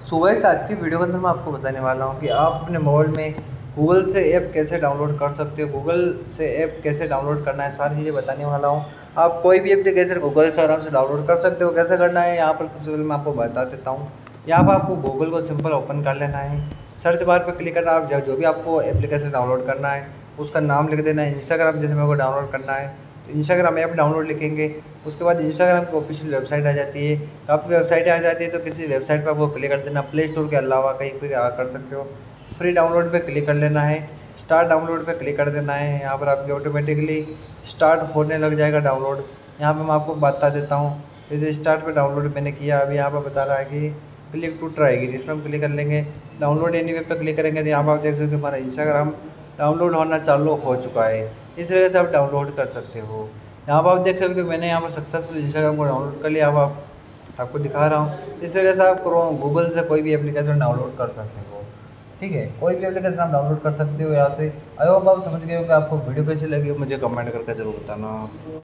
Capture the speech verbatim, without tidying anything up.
सुबह से आज की वीडियो के अंदर मैं आपको बताने वाला हूँ कि आप अपने मोबाइल में गूगल से ऐप कैसे डाउनलोड कर सकते हो। गूगल से ऐप कैसे डाउनलोड करना है, सारी चीज़ें बताने वाला हूँ। आप कोई भी एप्लीकेशन गूगल से आराम से डाउनलोड कर सकते हो। कैसे करना है यहाँ पर सबसे पहले मैं आपको बता देता हूँ। यहाँ पर आपको गूगल को सिंपल ओपन कर लेना है, सर्च बार पर क्लिक करना। आप जो भी आपको एप्लीकेशन डाउनलोड करना है उसका नाम लिख देना है। इंस्टाग्राम जैसे मेरे को डाउनलोड करना है तो इंस्टाग्राम ऐप डाउनलोड लिखेंगे। उसके बाद इंस्टाग्राम की ऑफिशियल वेबसाइट आ जाती है। आपकी वेबसाइट आ जाती है तो किसी वेबसाइट पर आपको क्लिक कर देना। प्ले स्टोर के अलावा कहीं पे कर सकते हो। फ्री डाउनलोड पे क्लिक कर लेना है, स्टार्ट डाउनलोड पे क्लिक कर देना है। यहाँ पर आपकी ऑटोमेटिकली स्टार्ट होने लग जाएगा डाउनलोड। यहाँ पे मैं आपको बता देता हूँ। जैसे स्टार्ट पे डाउनलोड मैंने किया, अभी यहाँ पर बता रहा है कि क्लिक टू ट्राई की, इसमें हम क्लिक कर लेंगे। डाउनलोड एनीवे पे क्लिक करेंगे तो यहाँ पर आप देख सकते हो हमारा इंस्टाग्राम डाउनलोड होना चालू हो चुका है। इस तरह से आप डाउनलोड कर सकते हो। यहाँ पर आप देख सकते हो मैंने यहाँ पर सक्सेसफुल इंस्टाग्राम को डाउनलोड कर लिया। अब आप आपको दिखा रहा हूँ। इस तरह से आप क्रोम गूगल से कोई भी एप्लीकेशन डाउनलोड कर सकते हो। ठीक है, कोई भी एप्लीकेशन आप डाउनलोड कर सकते हो यहाँ से। आई होप आप समझ गए हो कि आपको वीडियो कैसी लगी हो, मुझे कमेंट करके ज़रूर बताना।